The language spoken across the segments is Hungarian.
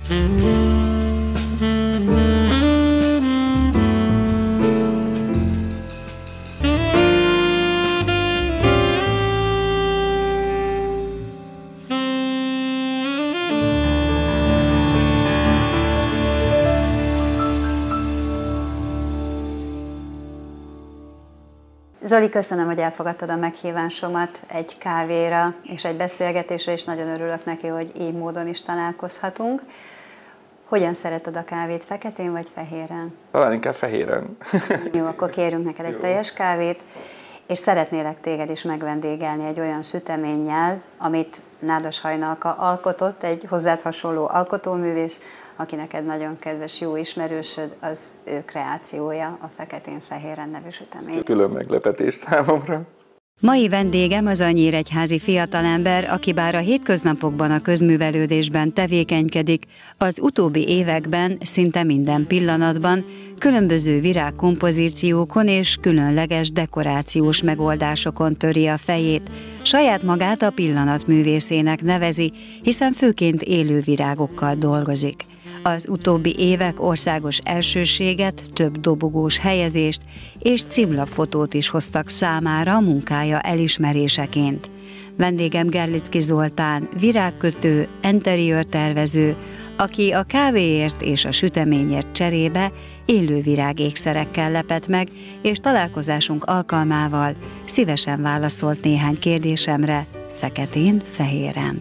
Zoli, köszönöm, hogy elfogadtad a meghívásomat egy kávéra és egy beszélgetésre, és nagyon örülök neki, hogy így módon is találkozhatunk. Hogyan szereted a kávét, feketén vagy fehéren? Talán inkább fehéren. Jó, akkor kérünk neked egy teljes kávét, és szeretnélek téged is megvendégelni egy olyan süteménnyel, amit Nádas Hajnalka alkotott, egy hozzád hasonló alkotóművész, aki neked nagyon kedves, jó ismerősöd, az ő kreációja, a feketén-fehéren nevű sütemény. Külön meglepetés számomra. Mai vendégem az a nyíregyházi fiatalember, aki bár a hétköznapokban a közművelődésben tevékenykedik, az utóbbi években szinte minden pillanatban különböző virágkompozíciókon és különleges dekorációs megoldásokon töri a fejét. Saját magát a pillanatművészének nevezi, hiszen főként élő virágokkal dolgozik. Az utóbbi évek országos elsőséget, több dobogós helyezést és címlapfotót is hoztak számára a munkája elismeréseként. Vendégem Gerlicki Zoltán, virágkötő, enteriőrtervező, aki a kávéért és a süteményért cserébe élő virágékszerekkel lepett meg, és találkozásunk alkalmával szívesen válaszolt néhány kérdésemre, feketén-fehéren.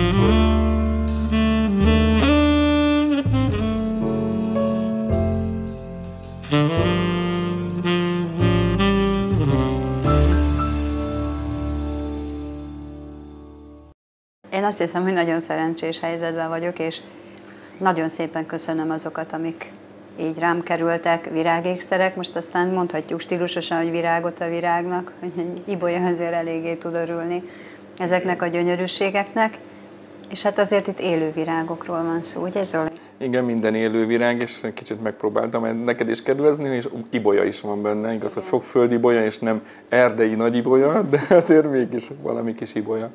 Én azt hiszem, hogy nagyon szerencsés helyzetben vagyok, és nagyon szépen köszönöm azokat, amik így rám kerültek, virágékszerek. Most aztán mondhatjuk stílusosan, hogy virágot a virágnak, hogy egy ibolya azért eléggé tud örülni ezeknek a gyönyörűségeknek. És hát azért itt élő virágokról van szó, ugye Zoli? Igen, minden élő virág, és kicsit megpróbáltam neked is kedvezni, és ibolya is van benne. Igaz, hogy sok földi ibolya, és nem erdei nagy ibolya, de azért mégis valami kis ibolya.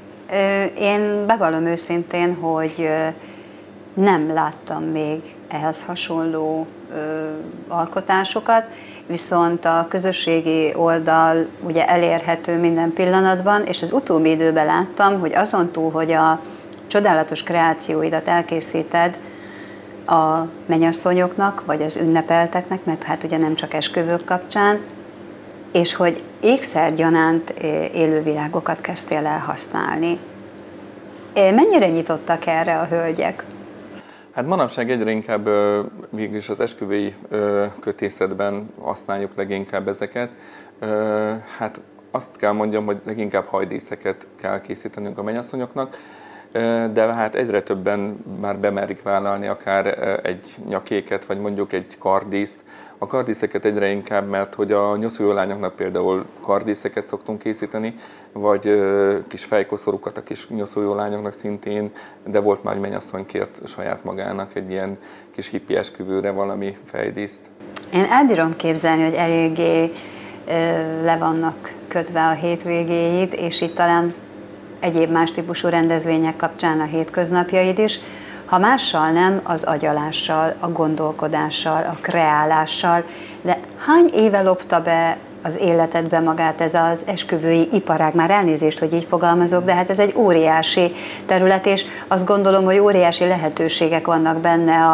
Én bevallom őszintén, hogy nem láttam még ehhez hasonló alkotásokat, viszont a közösségi oldal ugye elérhető minden pillanatban, és az utóbbi időben láttam, hogy azon túl, hogy a csodálatos kreációidat elkészíted a mennyasszonyoknak, vagy az ünnepelteknek, mert hát ugye nem csak esküvők kapcsán, és hogy ékszergyanánt élővirágokat kezdtél el használni. Mennyire nyitottak erre a hölgyek? Hát manapság egyre inkább mégis az esküvői kötészetben használjuk leginkább ezeket. Hát azt kell mondjam, hogy leginkább hajdíszeket kell készítenünk a mennyasszonyoknak, de hát egyre többen már bemerik vállalni akár egy nyakéket, vagy mondjuk egy kardíszt. A kardíszeket egyre inkább, mert hogy a nyoszuló lányoknak például kardíszeket szoktunk készíteni, vagy kis fejkoszorukat a kis nyoszuló lányoknak szintén, de volt már, hogy mennyasszony kért saját magának egy ilyen kis hippi esküvőre valami fejdíszt. Én el bírom képzelni, hogy eléggé le vannak kötve a hétvégéid, és itt talán egyéb más típusú rendezvények kapcsán a hétköznapjaid is, ha mással nem, az agyalással, a gondolkodással, a kreálással, de hány éve lopta be az életedbe magát ez az esküvői iparág? Már elnézést, hogy így fogalmazok, de hát ez egy óriási terület, és azt gondolom, hogy óriási lehetőségek vannak benne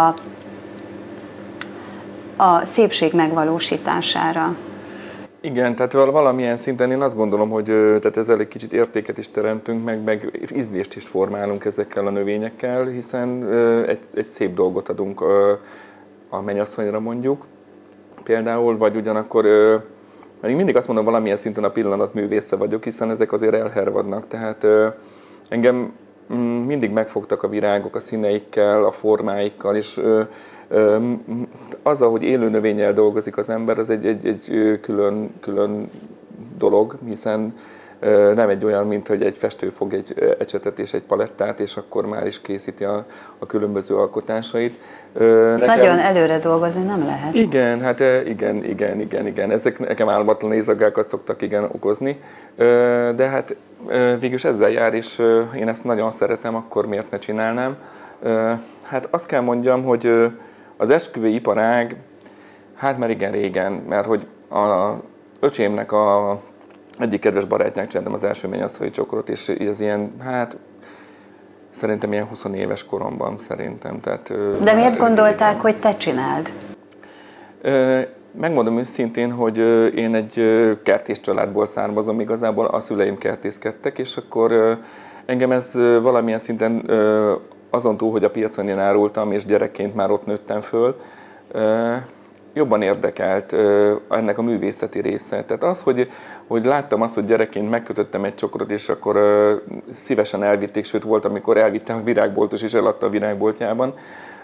a szépség megvalósítására. Igen, tehát valamilyen szinten én azt gondolom, hogy tehát ezzel egy kicsit értéket is teremtünk, meg ízlést is formálunk ezekkel a növényekkel, hiszen egy szép dolgot adunk a mennyasszonyra mondjuk például, vagy ugyanakkor én mindig azt mondom, valamilyen szinten a pillanatművésze vagyok, hiszen ezek azért elhervadnak, tehát engem mindig megfogtak a virágok a színeikkel, a formáikkal, és azzal, hogy élő növényel dolgozik az ember, az egy külön dolog, hiszen nem egy olyan, mint hogy egy festő fog egy ecsetet és egy palettát, és akkor már is készíti a különböző alkotásait. Nagyon előre dolgozni nem lehet. Igen, hát igen. Ezek nekem álmatlan éjszakákat szoktak okozni, de hát végülis ezzel jár, és én ezt nagyon szeretem, akkor miért ne csinálnám. Hát azt kell mondjam, hogy az esküvői iparág, hát már igen régen, mert hogy a öcsémnek egyik kedves barátjának csináltam az első menyasszonyi csokrot, és ez ilyen, hát szerintem ilyen 20 éves koromban szerintem. Tehát, de miért gondolták, hogy te csináld? Megmondom őszintén, hogy én egy kertész családból származom, igazából a szüleim kertészkedtek, és akkor engem ez valamilyen szinten azon túl, hogy a piacon én árultam, és gyerekként már ott nőttem föl, jobban érdekelt ennek a művészeti része. Tehát az, hogy láttam azt, hogy gyerekként megkötöttem egy csokrot, és akkor szívesen elvitték, sőt volt, amikor elvittem a virágboltos, és eladta a virágboltjában.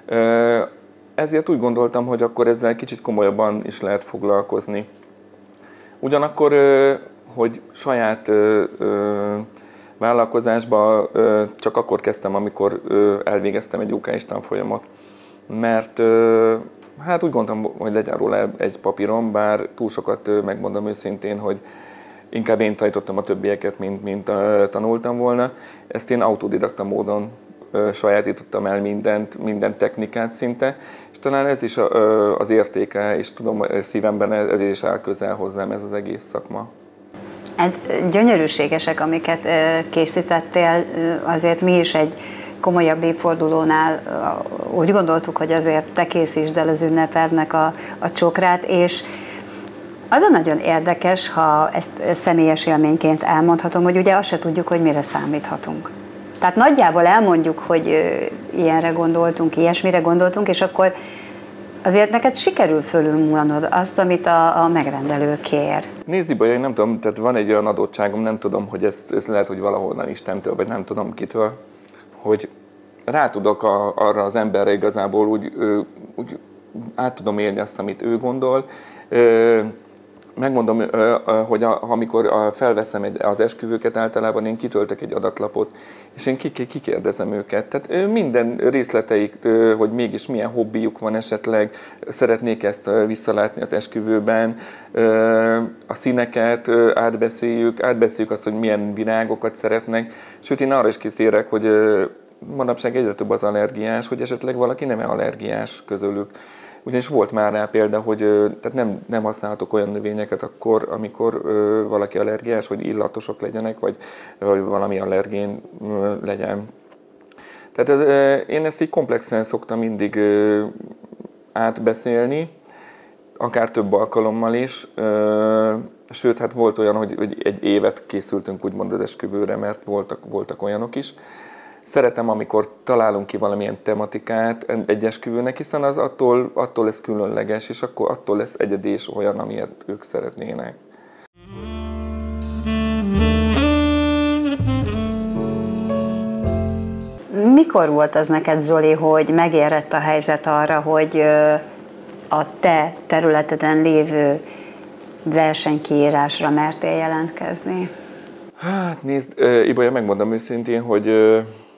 Ezért úgy gondoltam, hogy akkor ezzel kicsit komolyabban is lehet foglalkozni. Ugyanakkor, hogy saját vállalkozásba csak akkor kezdtem, amikor elvégeztem egy OKS tanfolyamot. Mert hát úgy gondoltam, hogy legyen róla egy papírom, bár túl sokat megmondom őszintén, hogy inkább én tanítottam a többieket, mint tanultam volna. Ezt én autodidakta módon sajátítottam el minden technikát szinte, és talán ez is az értéke, és tudom szívemben ez is áll közel hozzám, ez az egész szakma. Hát gyönyörűségesek, amiket készítettél, azért mi is egy komolyabb évfordulónál úgy gondoltuk, hogy azért te készítsd el az ünnepednek a csokrát, és az a nagyon érdekes, ha ezt személyes élményként elmondhatom, hogy ugye azt se tudjuk, hogy mire számíthatunk. Tehát nagyjából elmondjuk, hogy ilyenre gondoltunk, ilyesmire gondoltunk, és akkor azért neked sikerül fölülmúlnod azt, amit a megrendelő kér. Nézd, Ibolya, én nem tudom, tehát van egy olyan adottságom, nem tudom, hogy ez lehet, hogy valahonnan Istentől, vagy nem tudom kitől, hogy rá tudok arra az emberre igazából úgy át tudom élni azt, amit ő gondol. Megmondom, hogy amikor felveszem az esküvőket, általában én kitöltök egy adatlapot, és én kikérdezem őket. Tehát minden részleteik, hogy mégis milyen hobbijuk van esetleg, szeretnék ezt visszalátni az esküvőben, a színeket átbeszéljük azt, hogy milyen virágokat szeretnek, sőt én arra is kitérek, hogy manapság egyre több az allergiás, hogy esetleg valaki nem allergiás közülük. Ugyanis volt már rá példa, hogy tehát nem használhatok olyan növényeket akkor, amikor valaki allergiás, hogy illatosok legyenek, vagy valami allergén legyen. Tehát én ezt így komplexen szoktam mindig átbeszélni, akár több alkalommal is. Sőt, hát volt olyan, hogy egy évet készültünk úgymond az esküvőre, mert voltak olyanok is. Szeretem, amikor találunk ki valamilyen tematikát egy esküvőnek, hiszen az attól lesz különleges, és akkor attól lesz egyedi és olyan, amilyet ők szeretnének. Mikor volt az neked, Zoli, hogy megérett a helyzet arra, hogy a te területeden lévő versenykiírásra mertél jelentkezni? Hát nézd, Ibolya, megmondom őszintén, hogy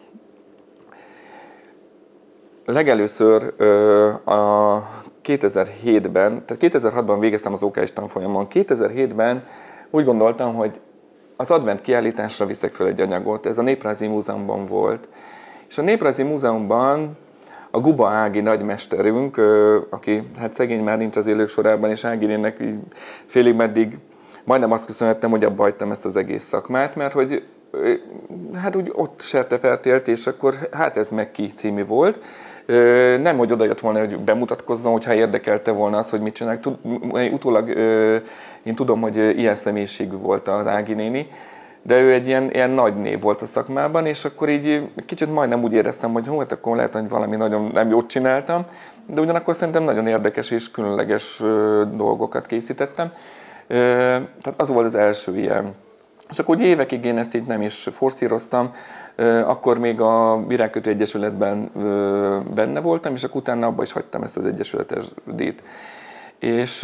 legelőször a 2007-ben, tehát 2006-ban végeztem az OKS tanfolyamon, 2007-ben úgy gondoltam, hogy az advent kiállításra viszek fel egy anyagot, ez a Néprajzi Múzeumban volt. És a Néprajzi Múzeumban a Guba Ági nagymesterünk, aki hát szegény már nincs az élők sorában, és Áginének félig meddig majdnem azt köszönhettem, hogy abba hagytam ezt az egész szakmát, mert hogy hát úgy ott sertefertélt, és akkor hát ez meg ki című volt. Nem, hogy oda jött volna, hogy bemutatkozzon, hogyha érdekelte volna az, hogy mit csinálják. Utólag én tudom, hogy ilyen személyiségű volt az Ági néni, de ő egy ilyen nagy név volt a szakmában, és akkor így kicsit majdnem úgy éreztem, hogy hát akkor lehet, hogy valami nagyon nem jót csináltam, de ugyanakkor szerintem nagyon érdekes és különleges dolgokat készítettem. Tehát az volt az első ilyen. És akkor úgy évekig én ezt így nem is forszíroztam, akkor még a Virágkötő Egyesületben benne voltam, és akkor utána abba is hagytam ezt az egyesületes díjt. És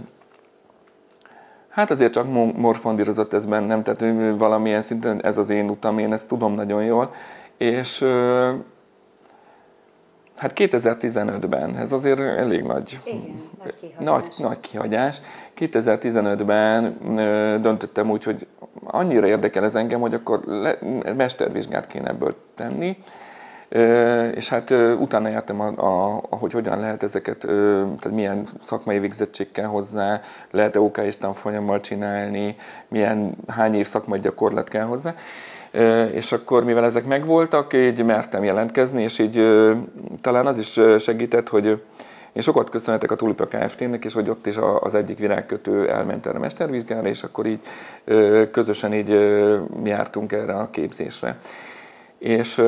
hát azért csak morfondírozott ez bennem, tehát valamilyen szinten ez az én utam, én ezt tudom nagyon jól. És hát 2015-ben, ez azért elég nagy, igen, nagy kihagyás. 2015-ben döntöttem úgy, hogy annyira érdekel ez engem, hogy akkor mestervizsgát kéne ebből tenni. És hát utána jártam, hogy hogyan lehet ezeket, tehát milyen szakmai végzettség kell hozzá, lehet-e OK-s tanfolyammal csinálni, hány év szakmai gyakorlat kell hozzá. És akkor, mivel ezek megvoltak, így mertem jelentkezni, és így talán az is segített, hogy én sokat köszönhetek a Tulipa Kft-nek, és hogy ott is az egyik virágkötő elment erre a mestervizsgára, és akkor így közösen így jártunk erre a képzésre. És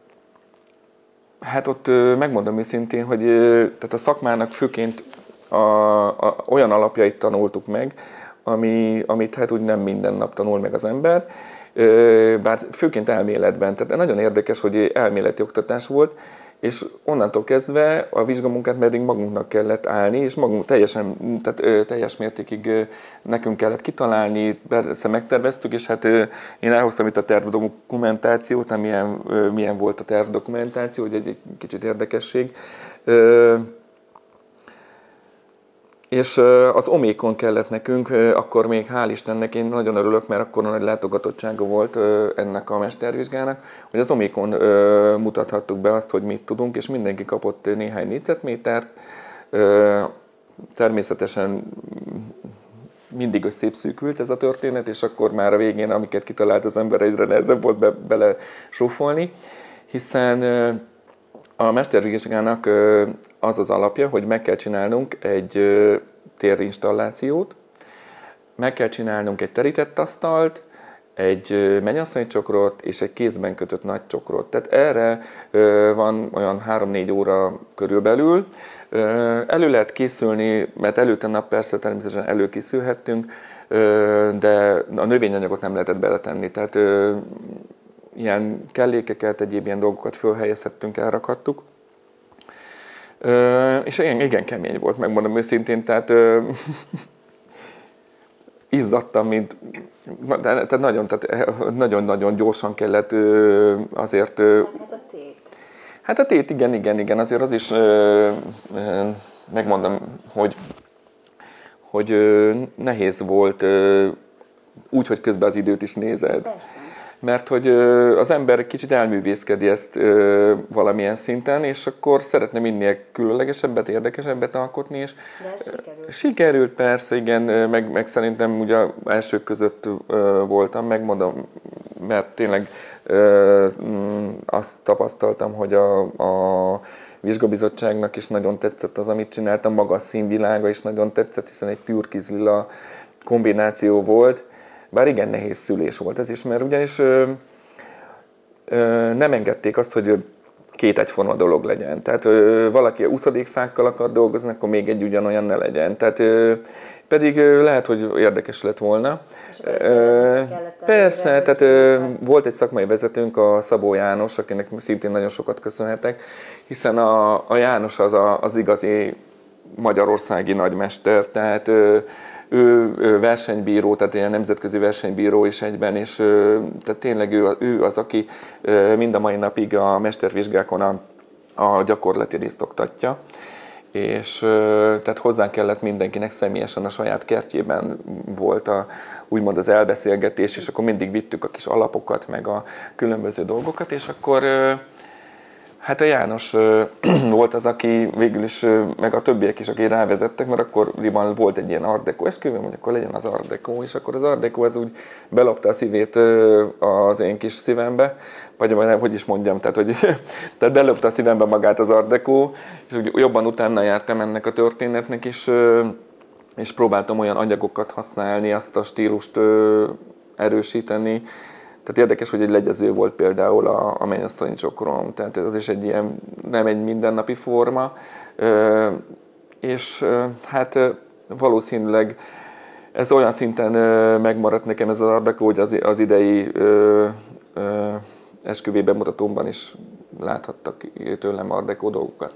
hát ott megmondom őszintén, hogy tehát a szakmának főként olyan alapjait tanultuk meg, amit hát úgy nem minden nap tanul meg az ember, bár főként elméletben. Tehát nagyon érdekes, hogy elméleti oktatás volt, és onnantól kezdve a vizsgamunkát pedig magunknak kellett állni, és magunk teljes mértékig nekünk kellett kitalálni, persze megterveztük, és hát én elhoztam itt a tervdokumentációt, milyen volt a tervdokumentáció, hogy egy kicsit érdekesség. És az Omékon kellett nekünk, akkor még hál' Istennek, én nagyon örülök, mert akkor nagy látogatottsága volt ennek a mestervizsgának, hogy az Omékon mutathattuk be azt, hogy mit tudunk, és mindenki kapott néhány négyzetmétert. Természetesen mindig összépszűkült ez a történet, és akkor már a végén, amiket kitalált az ember, egyre nehezebb volt bele sófolni, hiszen a mestervizsgának az az alapja, hogy meg kell csinálnunk egy térinstallációt, meg kell csinálnunk egy terített asztalt, egy mennyasszony csokrot és egy kézben kötött nagy csokrot. Tehát erre van olyan 3-4 óra körülbelül. Elő lehet készülni, mert előtte nap persze természetesen előkészülhettünk, de a növényanyagot nem lehetett beletenni. Tehát ilyen kellékeket, egyéb ilyen dolgokat fölhelyezhettünk, elrakadtuk. És igen kemény volt, megmondom őszintén, tehát izzadtam, mint, tehát nagyon gyorsan kellett azért... Hát a tét. Hát a tét, igen, azért az is, megmondom, hogy nehéz volt úgy, hogy közben az időt is nézed. Persze. Mert hogy az ember kicsit elművészkedi ezt valamilyen szinten, és akkor szeretne minél különlegesebbet, érdekesebbet alkotni, és de ez sikerült. Sikerült, persze, igen, meg szerintem ugye elsők között voltam, megmondom, mert tényleg azt tapasztaltam, hogy a vizsgabizottságnak is nagyon tetszett az, amit csináltam, maga a színvilága is nagyon tetszett, hiszen egy türkiz-lila kombináció volt. Bár igen nehéz szülés volt ez is, mert ugyanis nem engedték azt, hogy két egyforma dolog legyen. Tehát valaki a úszadékfákkal akar dolgozni, akkor még egy ugyanolyan ne legyen. Tehát pedig lehet, hogy érdekes lett volna. Persze, tehát volt egy szakmai vezetőnk, a Szabó János, akinek szintén nagyon sokat köszönhetek, hiszen a János az igazi magyarországi nagymester, tehát ő versenybíró, tehát ilyen nemzetközi versenybíró is egyben, és tehát tényleg ő az, aki mind a mai napig a mestervizsgákon a gyakorlati részt oktatja, és tehát hozzánk kellett mindenkinek személyesen a saját kertjében volt úgymond az elbeszélgetés, és akkor mindig vittük a kis alapokat, meg a különböző dolgokat, és akkor hát a János volt az, aki végül is, meg a többiek is, akik rávezettek, mert akkoriban volt egy ilyen art deco esküvőm, hogy akkor legyen az art deco, és akkor az art deco az úgy belopta a szívét az én kis szívembe, vagy hogy is mondjam, tehát belopta a szívembe magát az art deco, és úgy jobban utána jártam ennek a történetnek is, és próbáltam olyan anyagokat használni, azt a stílust erősíteni. Tehát érdekes, hogy egy legyező volt például a mennyasszony csokrom, tehát az is egy ilyen, nem egy mindennapi forma, és hát valószínűleg ez olyan szinten megmaradt nekem ez az art deco, hogy az idei esküvői bemutatómban is láthattak tőlem art deco dolgokat.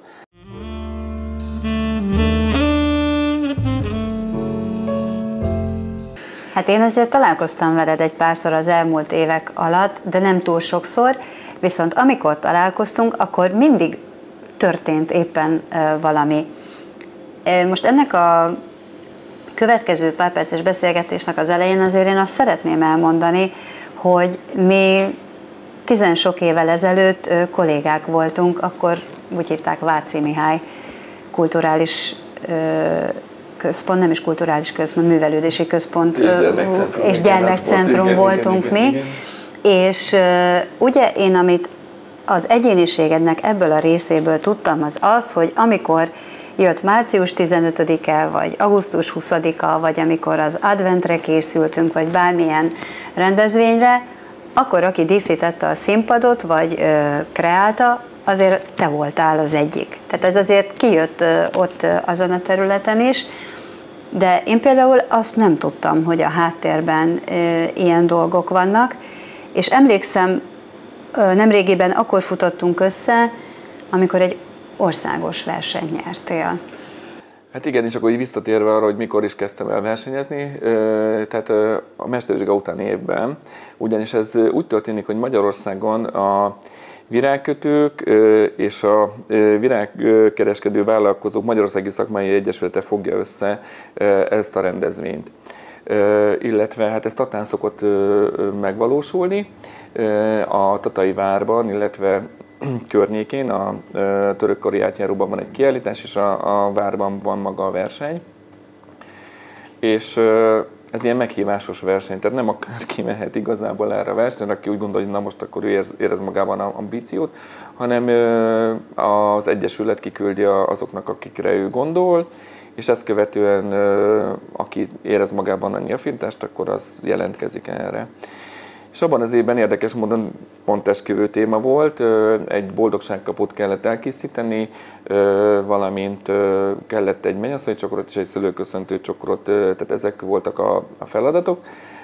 Hát én azért találkoztam veled egy párszor az elmúlt évek alatt, de nem túl sokszor, viszont amikor találkoztunk, akkor mindig történt éppen valami. Most ennek a következő pár perces beszélgetésnek az elején azért én azt szeretném elmondani, hogy mi 10-sok évvel ezelőtt kollégák voltunk, akkor úgy hívták Váci Mihály kulturális központ, nem is kulturális központ, művelődési központ és gyermekcentrum voltunk mi. Igen. És ugye én, amit az egyéniségednek ebből a részéből tudtam, az az, hogy amikor jött március 15-e, vagy augusztus 20-a, vagy amikor az adventre készültünk, vagy bármilyen rendezvényre, akkor aki díszítette a színpadot, vagy kreálta, azért te voltál az egyik. Tehát ez azért kijött ott azon a területen is, de én például azt nem tudtam, hogy a háttérben ilyen dolgok vannak, és emlékszem, nemrégiben akkor futottunk össze, amikor egy országos versenyt nyertél. Hát igen, és akkor így visszatérve arra, hogy mikor is kezdtem el versenyezni, tehát a mestervizsga utáni évben, ugyanis ez úgy történik, hogy Magyarországon a virágkötők és a virágkereskedő vállalkozók Magyarországi Szakmai Egyesülete fogja össze ezt a rendezvényt. Illetve hát ez Tatán szokott megvalósulni, a Tatai várban, illetve környékén, a törökkori átjáróban van egy kiállítás, és a várban van maga a verseny. És ez ilyen meghívásos verseny, tehát nem akárki mehet igazából erre a versenyre, aki úgy gondolja, hogy na most akkor ő érez magában ambíciót, hanem az Egyesület kiküldi azoknak, akikre ő gondol, és ezt követően aki érez magában annyi affintást, akkor az jelentkezik erre. És abban az évben érdekes módon pont esküvő téma volt, egy boldogságkaput kellett elkészíteni, valamint kellett egy mennyasszonyi csokrot és egy szülőköszöntő csokrot, tehát ezek voltak a feladatok,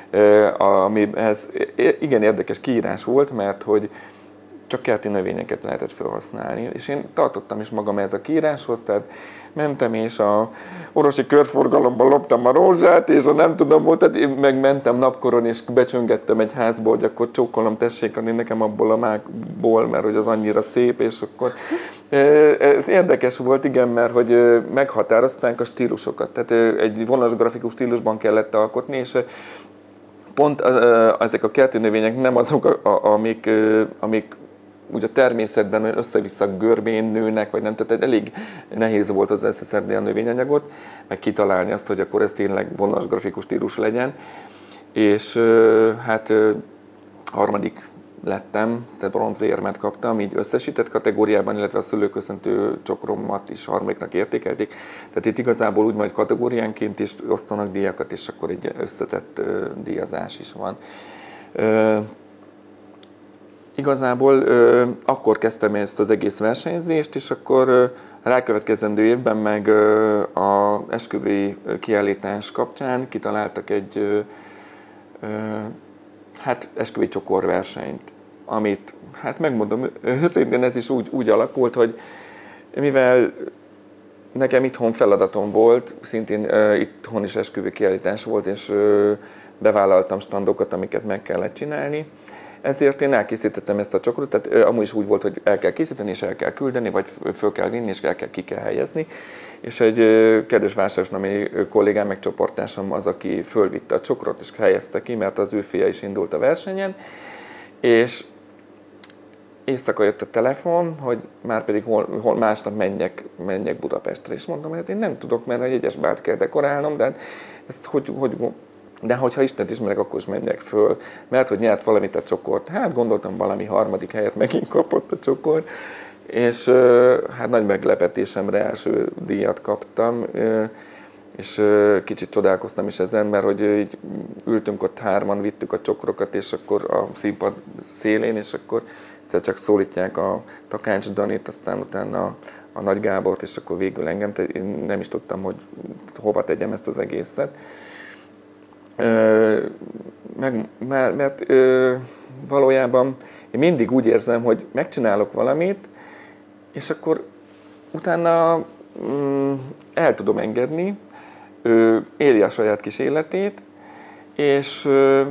amihez igen érdekes kiírás volt, mert hogy csak kerti növényeket lehetett felhasználni. És én tartottam is magam ez a kiíráshoz, tehát mentem és a orosi körforgalomban loptam a rózsát, és a nem tudom volt, tehát én megmentem napkoron, és becsöngettem egy házba, hogy akkor csókolom, tessék adni nekem abból a mákból, mert hogy az annyira szép, és akkor ez érdekes volt, igen, mert hogy meghatározták a stílusokat, tehát egy vonalas grafikus stílusban kellett alkotni, és pont ezek a kerti növények nem azok, amik úgy a természetben össze-vissza görbén nőnek, vagy nem, tehát elég nehéz volt az összeszedni a növényanyagot, meg kitalálni azt, hogy akkor ez tényleg vonalas grafikus stílus legyen. És hát harmadik lettem, tehát bronzérmet kaptam, így összesített kategóriában, illetve a szülőköszöntő csokromat is harmadiknak értékelték. Tehát itt igazából úgy majd kategóriánként is osztanak díjakat, és akkor egy összetett díjazás is van. Igazából akkor kezdtem ezt az egész versenyzést, és akkor rákövetkezendő évben meg a esküvői kiállítás kapcsán kitaláltak egy esküvői csokorversenyt, amit, hát megmondom, őszintén ez is úgy alakult, hogy mivel nekem itthon feladatom volt, szintén itthon is esküvői kiállítás volt, és bevállaltam standokat, amiket meg kellett csinálni, ezért én elkészítettem ezt a csokrot, tehát amúgy is úgy volt, hogy el kell készíteni, és el kell küldeni, vagy föl kell vinni, és ki kell helyezni. És egy kedves vásárosnami kollégám, meg csoporttársam az, aki fölvitte a csokrot, és helyezte ki, mert az ő fia is indult a versenyen. És éjszaka jött a telefon, hogy már pedig hol másnap menjek Budapestre. És mondtam, hogy hát én nem tudok, mert a jegyesbárt kell dekorálnom, de ezt de hogyha Istent ismerek, akkor is menjek föl, mert hogy nyert valamit a csokort. Hát gondoltam, valami harmadik helyet megint kapott a csokor, és hát nagy meglepetésemre első díjat kaptam, és kicsit csodálkoztam is ezen, mert hogy így ültünk ott hárman, vittük a csokrokat, és akkor a színpad szélén, és akkor egyszer csak szólítják a Takács Danit, aztán utána a Nagy Gábort, és akkor végül engem, én nem is tudtam, hogy hova tegyem ezt az egészet. Mert valójában én mindig úgy érzem, hogy megcsinálok valamit, és akkor utána el tudom engedni, élje a saját kis életét, és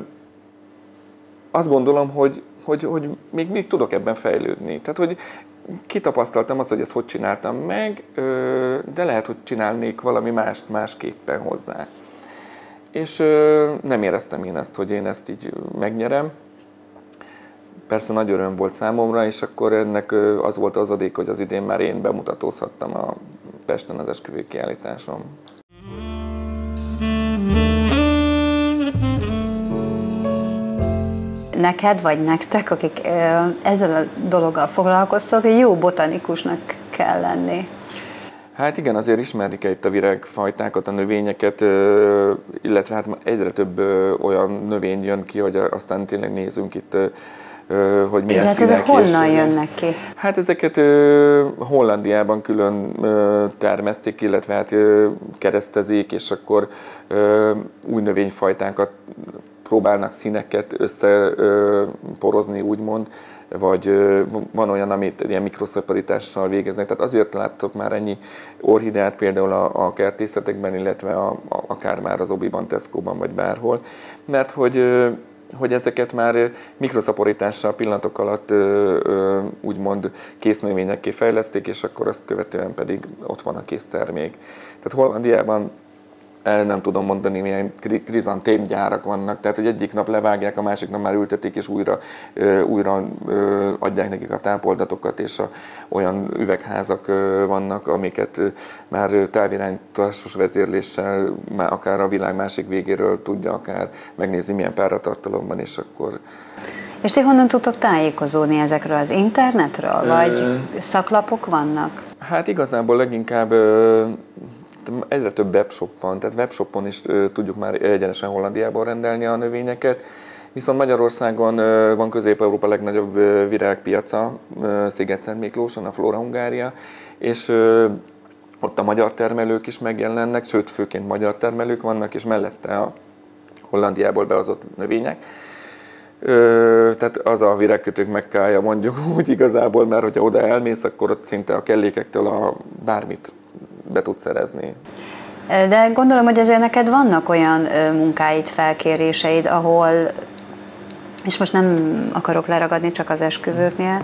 azt gondolom, hogy még tudok ebben fejlődni. Tehát, hogy kitapasztaltam azt, hogy ezt hogy csináltam meg, de lehet, hogy csinálnék valami mást másképpen hozzá. És nem éreztem én ezt, hogy én ezt így megnyerem. persze nagy öröm volt számomra, és akkor ennek az volt az adék, hogy az idén már én bemutatózhattam a Pesten az esküvői kiállításon. Neked vagy nektek, akik ezzel a dologgal foglalkoztok, jó botanikusnak kell lenni. Hát igen, azért ismerni kell itt a virágfajtákat, a növényeket, illetve hát egyre több olyan növény jön ki, hogy aztán tényleg nézzünk itt, hogy milyen színek. Ezek honnan jönnek ki? Hát ezeket Hollandiában külön termesztik, illetve hát keresztezik, és akkor új növényfajtákat próbálnak színeket összeporozni, úgymond, vagy van olyan, amit ilyen mikroszaporítással végeznek. Tehát azért láttok már ennyi orchideát például a kertészetekben, illetve akár már az Obiban, Tesco-ban, vagy bárhol, mert hogy ezeket már mikroszaporítással pillanatok alatt úgymond késznövényekké fejleszték, és akkor azt követően pedig ott van a késztermék. Tehát Hollandiában nem tudom mondani, milyen krizantémgyárak vannak, tehát hogy egyik nap levágják, a másik nap már ültetik, és újra adják nekik a tápoldatokat, és olyan üvegházak vannak, amiket már távirányításos vezérléssel, már akár a világ másik végéről tudja akár megnézni, milyen páratartalomban, és akkor... És ti honnan tudtok tájékozódni ezekről, az internetről, vagy szaklapok vannak? Hát igazából leginkább egyre több webshop van, tehát webshopon is tudjuk már egyenesen Hollandiából rendelni a növényeket, viszont Magyarországon van Közép-Európa legnagyobb virágpiaca, Sziget-Szent Miklóson, a Flora Hungária, és ott a magyar termelők is megjelennek, sőt főként magyar termelők vannak, és mellette a Hollandiából behozott növények. Tehát az a virágkötők Mekkája, mondjuk úgy igazából, mert hogyha oda elmész, akkor ott szinte a kellékektől bármit be tudsz szerezni. De gondolom, hogy azért neked vannak olyan munkáid, felkéréseid, ahol, és most nem akarok leragadni csak az esküvőknél,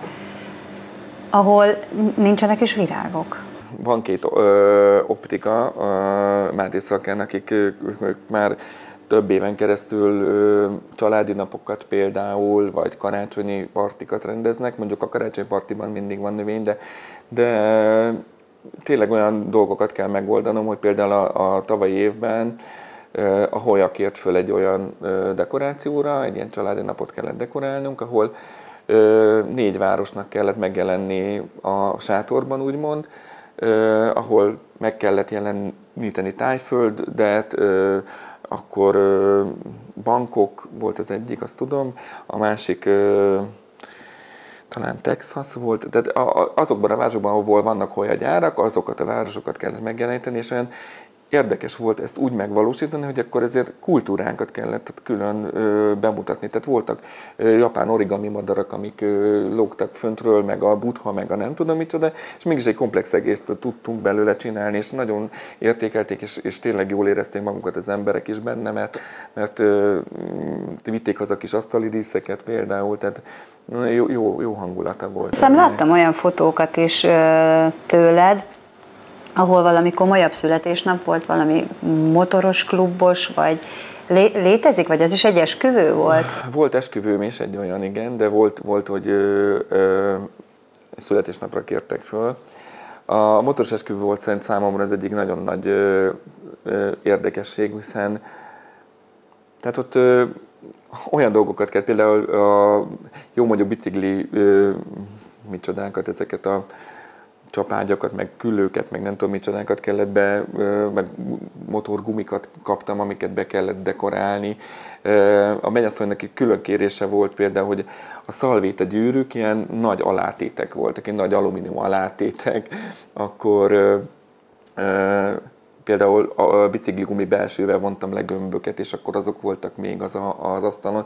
ahol nincsenek is virágok. Van két optika, Máté Szakán, akik már több éven keresztül családi napokat például, vagy karácsonyi partikat rendeznek. Mondjuk a karácsonyi partiban mindig van növény, de tényleg olyan dolgokat kell megoldanom, hogy például a tavalyi évben a Hoya kért föl egy olyan dekorációra, egy ilyen családi napot kellett dekorálnunk, ahol 4 városnak kellett megjelenni a sátorban, úgymond, ahol meg kellett jeleníteni Tájföldet, akkor Bangkok volt az egyik, azt tudom, a másik talán Texas volt, tehát azokban a városokban, ahol vannak Hoya gyárak, azokat a városokat kellett megjeleníteni, és olyan érdekes volt ezt úgy megvalósítani, hogy akkor ezért kultúránkat kellett külön bemutatni. Tehát voltak japán origami madarak, amik lógtak föntről, meg a buddha, meg a nem tudom micsoda, és mégis egy komplex egészt tudtunk belőle csinálni, és nagyon értékelték, és tényleg jól érezték magukat az emberek is benne, mert vitték haza kis asztali díszeket például, tehát jó hangulata volt. Aztán láttam olyan fotókat is tőled, ahol valami komolyabb születésnap volt, valami motoros klubos, vagy létezik, vagy ez is egy esküvő volt? Volt esküvőm is egy olyan, igen, de volt hogy születésnapra kértek föl. A motoros esküvő volt szerint számomra az egyik nagyon nagy érdekesség, hiszen tehát ott olyan dolgokat kell, például a jó mondjuk bicikli micsodákat, ezeket a csapágyakat, meg küllőket, meg nem tudom micsodákat kellett meg motorgumikat kaptam, amiket be kellett dekorálni. A mennyasszonynak egy külön kérése volt például, hogy a szalvéta gyűrűk ilyen nagy alátétek voltak, ilyen nagy alumínium alátétek, akkor például a bicikligumi belsővel vontam le gömböket, és akkor azok voltak még az asztalon.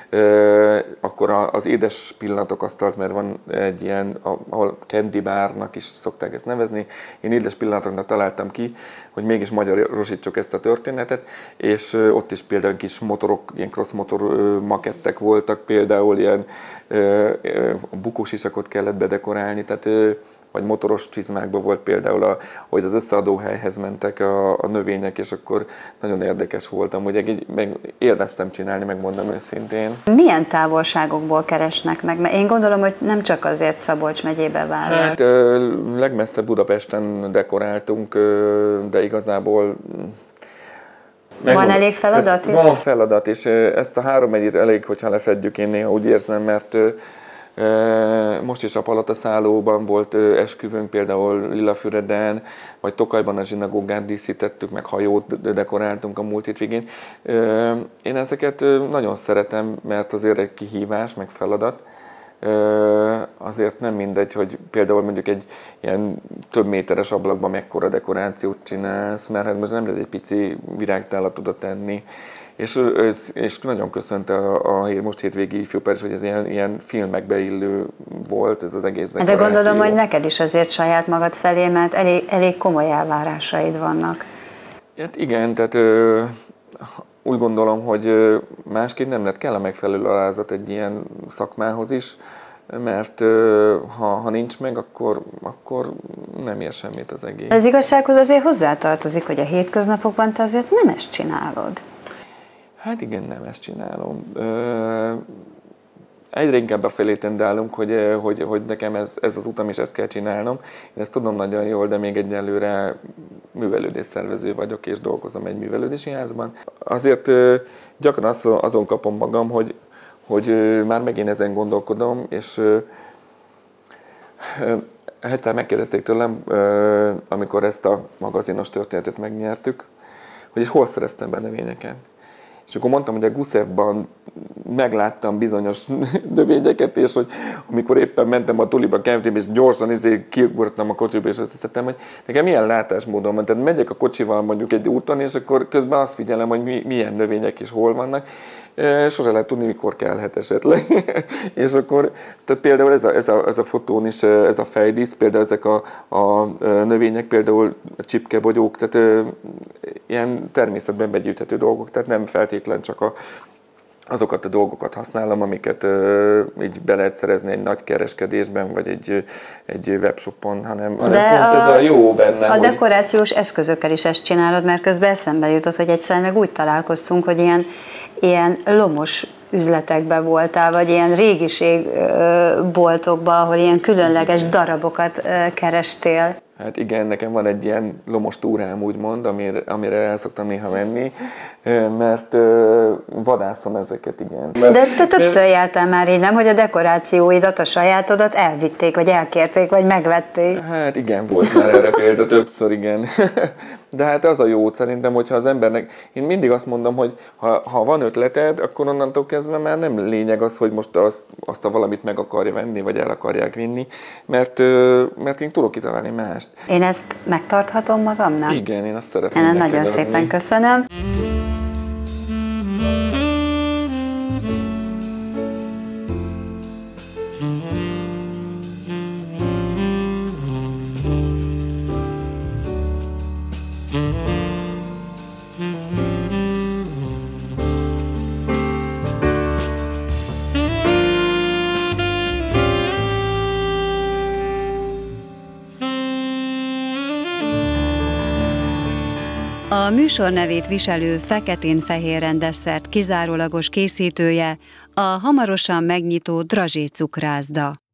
Akkor az édes pillanatok asztalt, mert van egy ilyen, ahol candy bárnak is szokták ezt nevezni. Én édes pillanatoknak találtam ki, hogy mégis magyarosítsuk ezt a történetet, és ott is például kis motorok, ilyen cross motor makettek voltak, például ilyen bukósisakot kellett bedekorálni, tehát vagy motoros csizmákban volt például, hogy az összeadóhelyhez mentek a növények, és akkor nagyon érdekes voltam, hogy meg élveztem csinálni, megmondom őszintén. Milyen távolságokból keresnek meg? Mert én gondolom, hogy nem csak azért Szabolcs megyébe vállalják. Hát legmesszebb Budapesten dekoráltunk, de igazából van elég feladat? Van feladat, és ezt a 3 megyét elég, hogyha lefedjük, én néha úgy érzem, mert most is a Palataszállóban volt esküvőnk, például Lillafüreden, vagy Tokajban a zsinagógát díszítettük, meg hajót dekoráltunk a múlt hétvégén. Én ezeket nagyon szeretem, mert azért egy kihívás, meg feladat. Azért nem mindegy, hogy például mondjuk egy ilyen több méteres ablakban mekkora dekorációt csinálsz, mert hát most nem lehet egy pici virágtálat oda tenni. És nagyon köszönte a most hétvégi ifjúpár is, hogy ez ilyen filmekbe illő volt ez az egész dekoráció. De gondolom, hogy neked is azért saját magad felé, mert elég komoly elvárásaid vannak. Hát igen, tehát úgy gondolom, hogy másként nem lett, kell a megfelelő alázat egy ilyen szakmához is, mert ha nincs meg, akkor nem ér semmit az egész. Az igazsághoz azért hozzátartozik, hogy a hétköznapokban te azért nem ezt csinálod. Hát igen, nem ezt csinálom. Egyre inkább afelé tendálunk, hogy nekem ez az utam is, ezt kell csinálnom. Én ezt tudom nagyon jól, de még egyelőre művelődésszervező vagyok, és dolgozom egy művelődési házban. Azért gyakran azon kapom magam, hogy már megint ezen gondolkodom, és egyszer megkérdezték tőlem, amikor ezt a magazinos történetet megnyertük, hogy hol szereztem be növényeket. És akkor mondtam, hogy a Guszevban megláttam bizonyos növényeket, és hogy amikor éppen mentem a tuliba, kemptében, és gyorsan kiugrottam a kocsiba, és összeszedtem, hogy nekem milyen látásmódom van. Tehát megyek a kocsival mondjuk egy úton, és akkor közben azt figyelem, hogy milyen növények is hol vannak. Sose lehet tudni, mikor kellhet esetleg. És akkor, tehát például ez a fotón is, ez a fejdísz, például ezek a növények, például a csipkebogyók, tehát ilyen természetben begyűjthető dolgok, tehát nem feltétlen csak azokat a dolgokat használom, amiket így be lehet szerezni egy nagy kereskedésben, vagy egy webshopon, hanem pont ez a jó benne. A dekorációs eszközökkel is ezt csinálod, mert közben eszembe jutott, hogy egyszer meg úgy találkoztunk, hogy ilyen lomos üzletekben voltál, vagy ilyen régiségboltokban, ahol ilyen különleges darabokat kerestél. Hát igen, nekem van egy ilyen lomos túrám, úgymond, amire el szoktam néha menni, mert vadászom ezeket, igen. De te többször jártál már így, nem, hogy a dekorációidat, a sajátodat elvitték, vagy elkérték, vagy megvették? Hát igen, volt már erre példa, többször igen. De hát az a jó szerintem, hogyha az embernek, én mindig azt mondom, hogy ha van ötleted, akkor onnantól kezdve már nem lényeg az, hogy most azt a valamit meg akarja venni, vagy el akarják vinni, mert én tudok kitalálni mást. Én ezt megtarthatom magamnak? Igen, én azt szeretném. Én nagyon szépen köszönöm. A műsor nevét viselő feketén-fehéren desszert kizárólagos készítője a hamarosan megnyitó Drazsé cukrászda.